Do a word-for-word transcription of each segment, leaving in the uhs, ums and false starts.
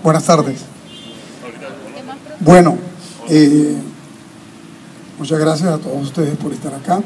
Buenas tardes. Bueno, eh, muchas gracias a todos ustedes por estar acá.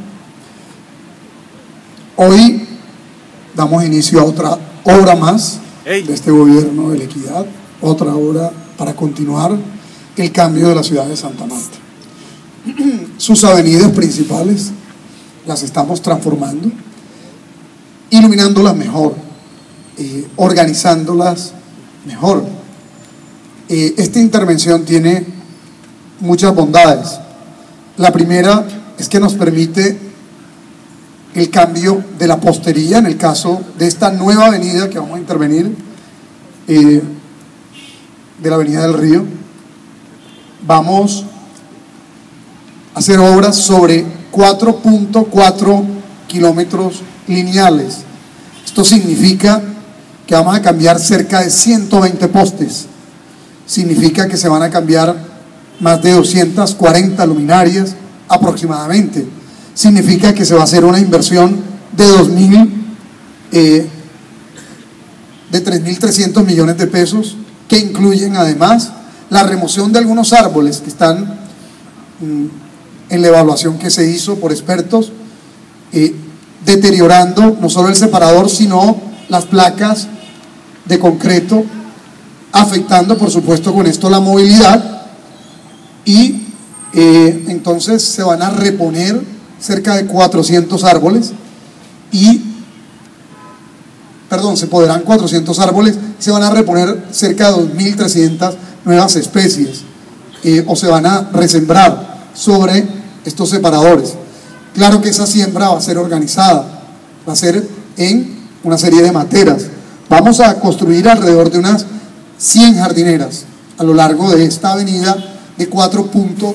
Hoy damos inicio a otra obra más de este gobierno de la equidad, otra obra para continuar el cambio de la ciudad de Santa Marta. Sus avenidas principales las estamos transformando, iluminándolas mejor, eh, organizándolas mejor. Eh, esta intervención tiene muchas bondades. La primera es que nos permite el cambio de la postería en el caso de esta nueva avenida que vamos a intervenir, eh, de la Avenida del Río. Vamos a hacer obras sobre cuatro punto cuatro kilómetros lineales. Esto significa que vamos a cambiar cerca de ciento veinte postes. Significa que se van a cambiar más de doscientas cuarenta luminarias aproximadamente. Significa que se va a hacer una inversión de dos mil, eh, de tres mil trescientos millones de pesos, que incluyen además la remoción de algunos árboles que están mm, en la evaluación que se hizo por expertos, eh, deteriorando no solo el separador, sino las placas de concreto, afectando por supuesto con esto la movilidad, y eh, entonces se van a reponer cerca de cuatrocientos árboles y, perdón, se podrán cuatrocientos árboles, se van a reponer cerca de dos mil trescientas nuevas especies, eh, o se van a resembrar sobre estos separadores. Claro que esa siembra va a ser organizada, va a ser en una serie de materas. Vamos a construir alrededor de unas cien jardineras a lo largo de esta avenida de cuatro punto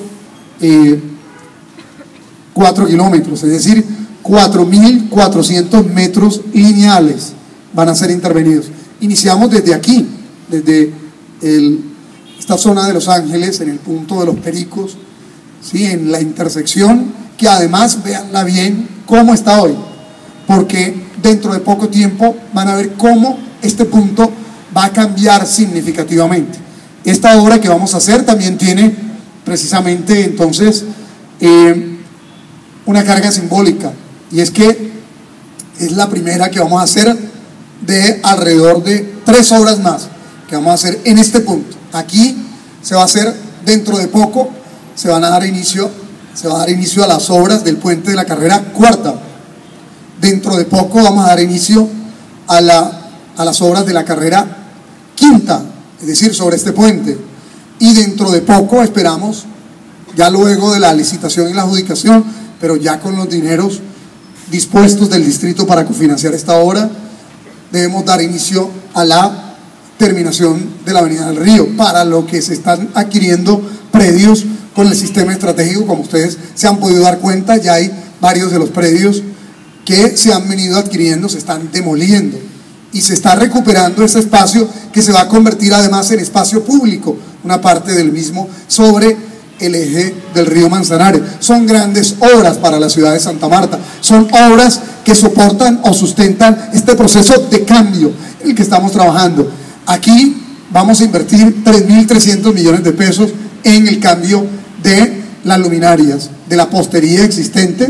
cuatro kilómetros, es decir, cuatro mil cuatrocientos metros lineales van a ser intervenidos. Iniciamos desde aquí, desde el, esta zona de Los Ángeles, en el punto de Los Pericos, ¿sí? En la intersección, que además, véanla bien cómo está hoy, porque dentro de poco tiempo van a ver cómo este punto va a cambiar significativamente. Esta obra que vamos a hacer también tiene precisamente entonces eh, una carga simbólica, y es que es la primera que vamos a hacer de alrededor de tres obras más que vamos a hacer en este punto. Aquí se va a hacer dentro de poco, se van a dar inicio, se va a dar inicio a las obras del puente de la carrera cuarta. Dentro de poco vamos a dar inicio a, la, a las obras de la carrera quinta, es decir, sobre este puente. Y dentro de poco esperamos, ya luego de la licitación y la adjudicación, pero ya con los dineros dispuestos del distrito para cofinanciar esta obra, debemos dar inicio a la terminación de la Avenida del Río, para lo que se están adquiriendo predios con el sistema estratégico. Como ustedes se han podido dar cuenta, ya hay varios de los predios que se han venido adquiriendo, se están demoliendo, y se está recuperando ese espacio que se va a convertir además en espacio público, una parte del mismo sobre el eje del río Manzanares. Son grandes obras para la ciudad de Santa Marta, son obras que soportan o sustentan este proceso de cambio en el que estamos trabajando. Aquí vamos a invertir tres mil trescientos millones de pesos en el cambio de las luminarias, de la postería existente,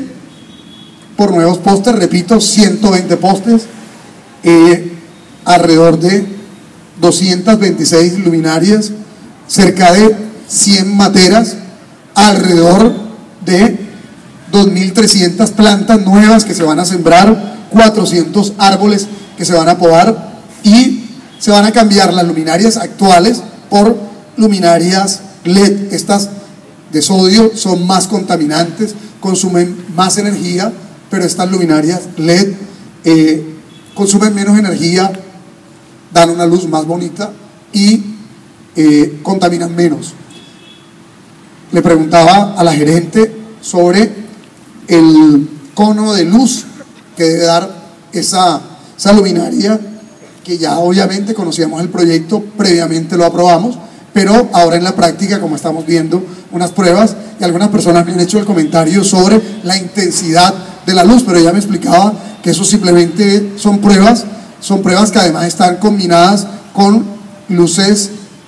por nuevos postes, repito, ciento veinte postes, eh, alrededor de doscientas veintiséis luminarias, cerca de cien materas, alrededor de dos mil trescientas plantas nuevas que se van a sembrar, cuatrocientos árboles que se van a podar, y se van a cambiar las luminarias actuales por luminarias L E D. Estas de sodio son más contaminantes, consumen más energía, pero estas luminarias L E D eh, consumen menos energía, dan una luz más bonita y eh, contaminan menos. Le preguntaba a la gerente sobre el cono de luz que debe dar esa, esa luminaria, que ya obviamente conocíamos el proyecto, previamente lo aprobamos, pero ahora en la práctica, como estamos viendo unas pruebas, y algunas personas me han hecho el comentario sobre la intensidad de la luz, pero ella me explicaba que eso simplemente son pruebas, son pruebas que además están combinadas con luces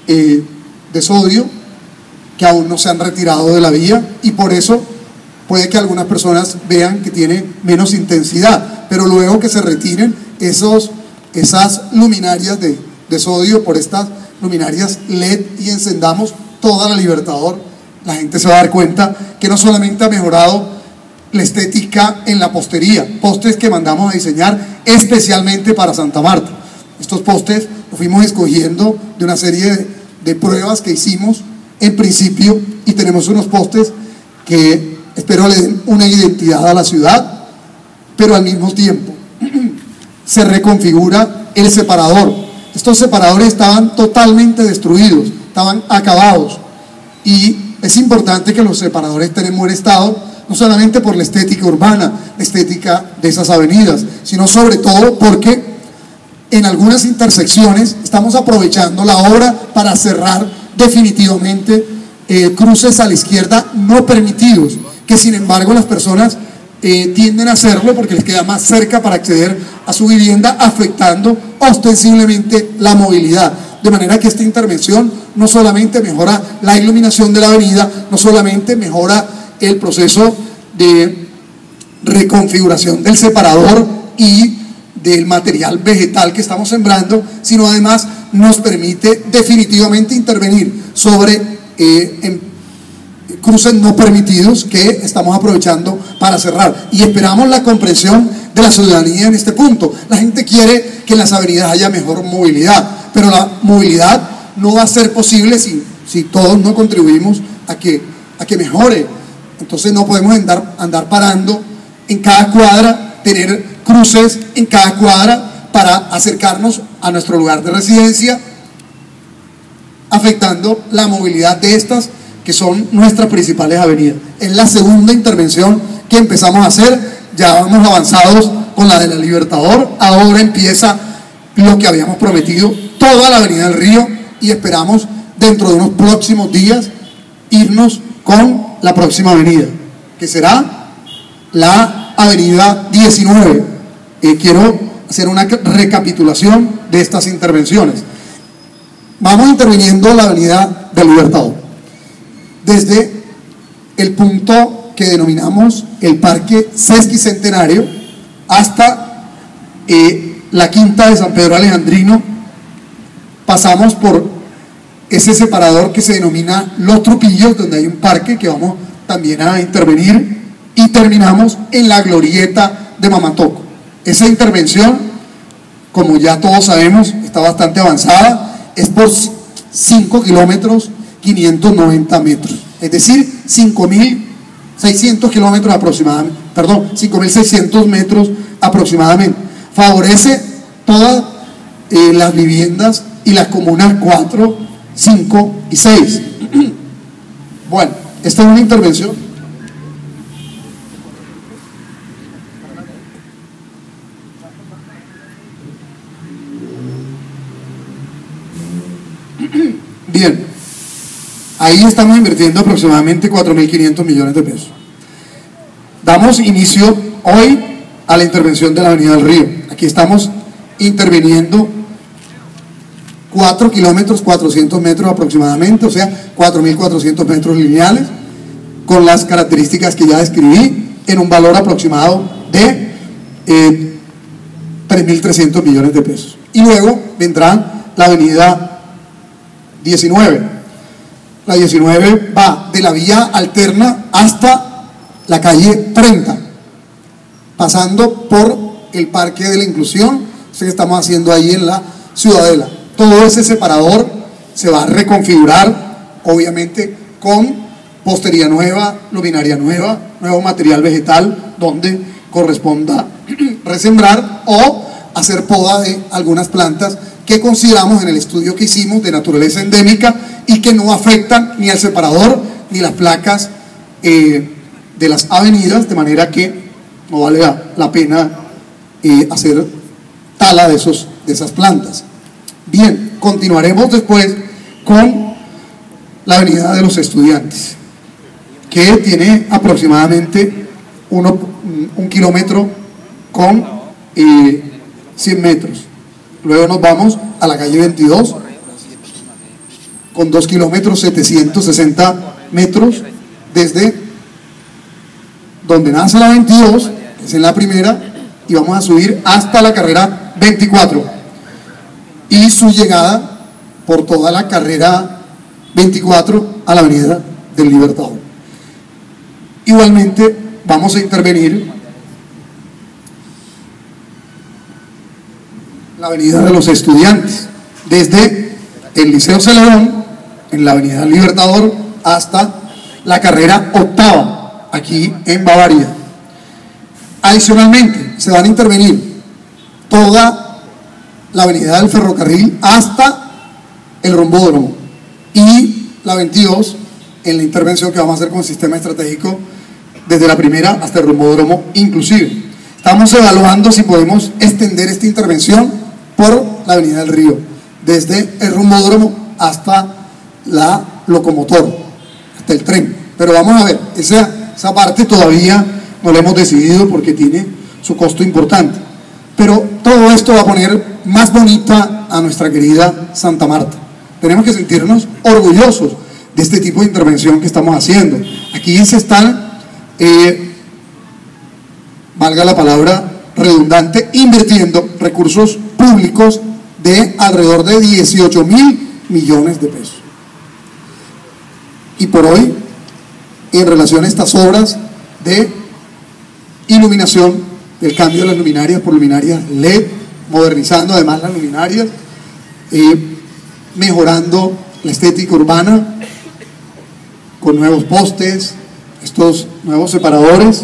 eh, de sodio que aún no se han retirado de la vía, y por eso puede que algunas personas vean que tiene menos intensidad, pero luego que se retiren esos, esas luminarias de, de sodio por estas luminarias L E D y encendamos toda la Libertador, la gente se va a dar cuenta que no solamente ha mejorado la estética en la postería, postes que mandamos a diseñar especialmente para Santa Marta. Estos postes los fuimos escogiendo de una serie de, de pruebas que hicimos en principio, y tenemos unos postes que espero le den una identidad a la ciudad, pero al mismo tiempo se reconfigura el separador. Estos separadores estaban totalmente destruidos, estaban acabados, y es importante que los separadores estén en buen estado, no solamente por la estética urbana, la estética de esas avenidas, sino sobre todo porque en algunas intersecciones estamos aprovechando la obra para cerrar definitivamente eh, cruces a la izquierda no permitidos, que sin embargo las personas eh, tienden a hacerlo porque les queda más cerca para acceder a su vivienda, afectando ostensiblemente la movilidad. De manera que esta intervención no solamente mejora la iluminación de la avenida, no solamente mejora el proceso de reconfiguración del separador y del material vegetal que estamos sembrando, sino además nos permite definitivamente intervenir sobre eh, en cruces no permitidos que estamos aprovechando para cerrar, y esperamos la comprensión de la ciudadanía en este punto. La gente quiere que en las avenidas haya mejor movilidad, pero la movilidad no va a ser posible si, si todos no contribuimos a que, a que mejore. Entonces no podemos andar, andar parando en cada cuadra, tener cruces en cada cuadra para acercarnos a nuestro lugar de residencia, afectando la movilidad de estas que son nuestras principales avenidas. Es la segunda intervención que empezamos a hacer, ya vamos avanzados con la de la Libertador, ahora empieza lo que habíamos prometido, toda la avenida del Río, y esperamos dentro de unos próximos días irnos con la próxima avenida, que será la avenida diecinueve. Eh, quiero hacer una recapitulación de estas intervenciones. Vamos interviniendo la avenida del Libertador, desde el punto que denominamos el Parque Sesquicentenario hasta eh, la Quinta de San Pedro Alejandrino. Pasamos por ese separador que se denomina Los Trupillos, donde hay un parque que vamos también a intervenir, y terminamos en la glorieta de Mamatoco. Esa intervención, como ya todos sabemos, está bastante avanzada, es por cinco kilómetros quinientos noventa metros, es decir, cinco mil seiscientos kilómetros aproximadamente, perdón, cinco mil seiscientos metros aproximadamente. Favorece todas eh, las viviendas y las comunas cuatro, cinco y seis. Bueno, esta es una intervención bien, ahí estamos invirtiendo aproximadamente cuatro mil quinientos millones de pesos. Damos inicio hoy a la intervención de la avenida del Río. Aquí estamos interviniendo cuatro kilómetros cuatrocientos metros aproximadamente, o sea, cuatro mil cuatrocientos metros lineales, con las características que ya describí, en un valor aproximado de eh, tres mil trescientos millones de pesos. Y luego vendrá la avenida diecinueve. La diecinueve va de la vía alterna hasta la calle treinta, pasando por el Parque de la Inclusión, eso que estamos haciendo ahí en la Ciudadela. Todo ese separador se va a reconfigurar, obviamente con postería nueva, luminaria nueva, nuevo material vegetal donde corresponda resembrar o hacer poda de algunas plantas que consideramos en el estudio que hicimos de naturaleza endémica y que no afectan ni al separador ni las placas eh, de las avenidas, de manera que no vale la, la pena eh, hacer tala de, esos, de esas plantas. Bien, continuaremos después con la avenida de los Estudiantes, que tiene aproximadamente uno, un kilómetro con eh, cien metros. Luego nos vamos a la calle veintidós con dos kilómetros setecientos sesenta metros desde donde nace la veintidós, que es en la primera, y vamos a subir hasta la carrera veinticuatro y su llegada por toda la carrera veinticuatro a la avenida del Libertador. Igualmente vamos a intervenir la avenida de los Estudiantes, desde el Liceo Celedón, en la avenida del Libertador, hasta la carrera octava, aquí en Bavaria. Adicionalmente, se van a intervenir toda la avenida del Ferrocarril hasta el Rombódromo y la veintidós en la intervención que vamos a hacer con el sistema estratégico desde la primera hasta el Rombódromo inclusive. Estamos evaluando si podemos extender esta intervención por la avenida del Río, desde el Rombódromo hasta la locomotora, hasta el tren. Pero vamos a ver, esa, esa parte todavía no la hemos decidido porque tiene su costo importante. Pero todo esto va a poner más bonita a nuestra querida Santa Marta. Tenemos que sentirnos orgullosos de este tipo de intervención que estamos haciendo. Aquí se están, eh, valga la palabra redundante, invirtiendo recursos públicos de alrededor de dieciocho mil millones de pesos. Y por hoy, en relación a estas obras de iluminación, del cambio de las luminarias por luminarias L E D, modernizando además las luminarias, eh, mejorando la estética urbana con nuevos postes, estos nuevos separadores,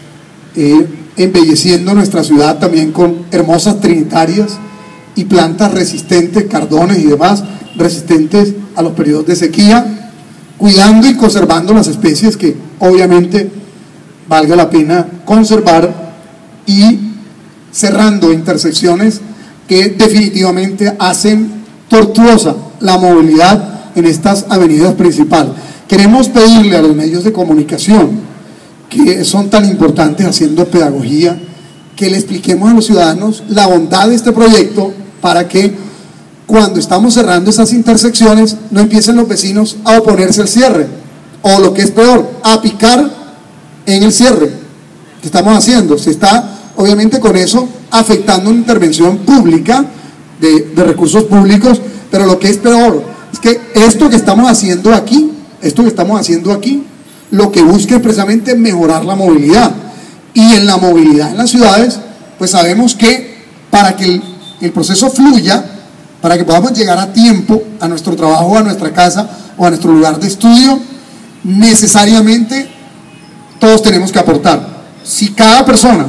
eh, embelleciendo nuestra ciudad también con hermosas trinitarias y plantas resistentes, cardones y demás, resistentes a los periodos de sequía, cuidando y conservando las especies que obviamente valga la pena conservar, y cerrando intersecciones que definitivamente hacen tortuosa la movilidad en estas avenidas principales. Queremos pedirle a los medios de comunicación que son tan importantes haciendo pedagogía, que le expliquemos a los ciudadanos la bondad de este proyecto para que cuando estamos cerrando esas intersecciones no empiecen los vecinos a oponerse al cierre, o lo que es peor, a picar en el cierre que estamos haciendo. Se está obviamente con eso afectando una intervención pública de, de recursos públicos, pero lo que es peor es que esto que estamos haciendo aquí, esto que estamos haciendo aquí, lo que busca es precisamente mejorar la movilidad. Y en la movilidad en las ciudades, pues sabemos que para que el, el proceso fluya, para que podamos llegar a tiempo a nuestro trabajo, a nuestra casa o a nuestro lugar de estudio, necesariamente todos tenemos que aportar. Si cada persona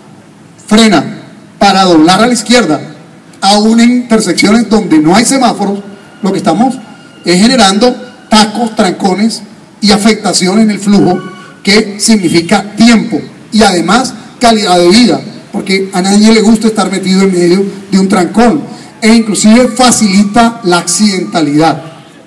frena para doblar a la izquierda, aún en intersecciones donde no hay semáforos, lo que estamos es generando tacos, trancones y afectación en el flujo, que significa tiempo y además calidad de vida, porque a nadie le gusta estar metido en medio de un trancón, e inclusive facilita la accidentalidad,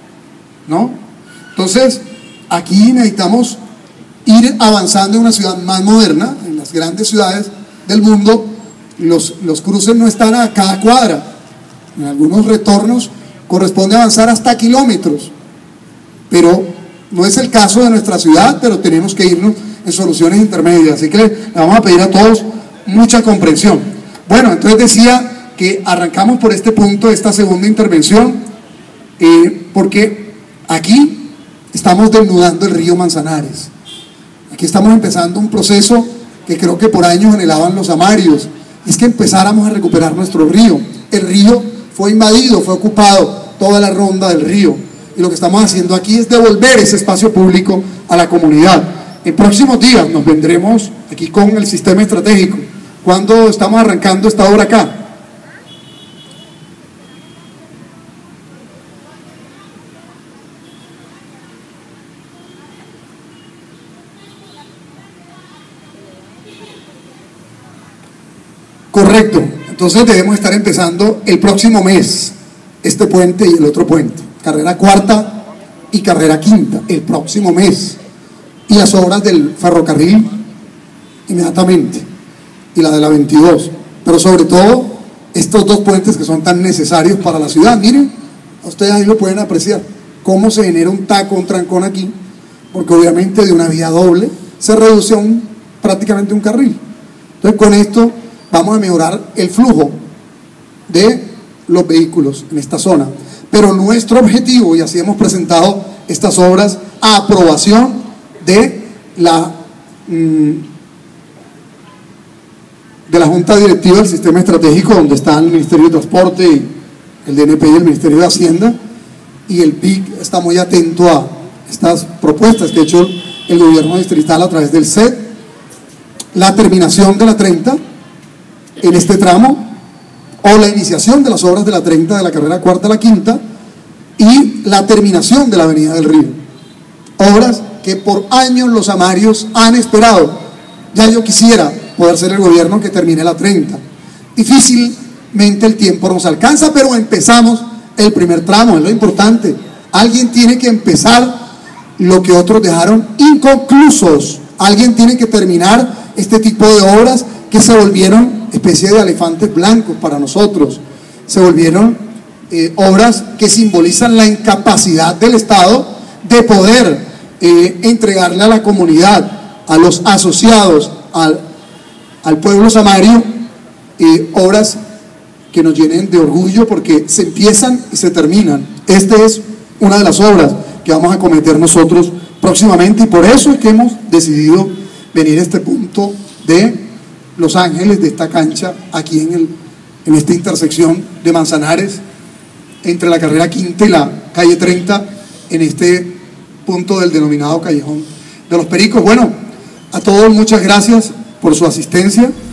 ¿no? Entonces, aquí necesitamos ir avanzando en una ciudad más moderna. En las grandes ciudades del mundo los, los cruces no están a cada cuadra, en algunos retornos corresponde avanzar hasta kilómetros, pero no es el caso de nuestra ciudad, pero tenemos que irnos en soluciones intermedias, así que le vamos a pedir a todos mucha comprensión. Bueno, entonces decía que arrancamos por este punto, esta segunda intervención, eh, porque aquí estamos desnudando el río Manzanares. Aquí estamos empezando un proceso que creo que por años anhelaban los amarios, es que empezáramos a recuperar nuestro río. El río fue invadido, fue ocupado, toda la ronda del río, y lo que estamos haciendo aquí es devolver ese espacio público a la comunidad. En próximos días nos vendremos aquí con el sistema estratégico. ¿Cuándo estamos arrancando esta obra acá? Correcto, entonces debemos estar empezando el próximo mes este puente y el otro puente, carrera cuarta y carrera quinta, el próximo mes, y las obras del ferrocarril inmediatamente, y la de la veintidós, pero sobre todo estos dos puentes que son tan necesarios para la ciudad. Miren, ustedes ahí lo pueden apreciar, cómo se genera un taco, un trancón aquí, porque obviamente de una vía doble se reduce a un, prácticamente un carril. Entonces con esto vamos a mejorar el flujo de los vehículos en esta zona. Pero nuestro objetivo, y así hemos presentado estas obras a aprobación de la, mmm, de la Junta Directiva del Sistema Estratégico, donde están el Ministerio de Transporte, el D N P y el Ministerio de Hacienda, y el P I C está muy atento a estas propuestas que ha hecho el gobierno distrital a través del C E D. La terminación de la treinta en este tramo, o la iniciación de las obras de la treinta, de la carrera cuarta a la quinta, y la terminación de la Avenida del Río. Obras que por años los amarios han esperado. Ya yo quisiera poder ser el gobierno que termine la treinta. Difícilmente el tiempo nos alcanza, pero empezamos el primer tramo, es lo importante. Alguien tiene que empezar lo que otros dejaron inconclusos. Alguien tiene que terminar este tipo de obras que se volvieron especie de elefantes blancos para nosotros. Se volvieron eh, obras que simbolizan la incapacidad del Estado de poder eh, entregarle a la comunidad, a los asociados, al, al pueblo samario, eh, obras que nos llenen de orgullo porque se empiezan y se terminan. Esta es una de las obras que vamos a cometer nosotros próximamente, y por eso es que hemos decidido venir a este punto de Los Ángeles, de esta cancha, aquí en, el, en esta intersección de Manzanares, entre la carrera quinta y la calle treinta, en este punto del denominado Callejón de los Pericos. Bueno, a todos muchas gracias por su asistencia.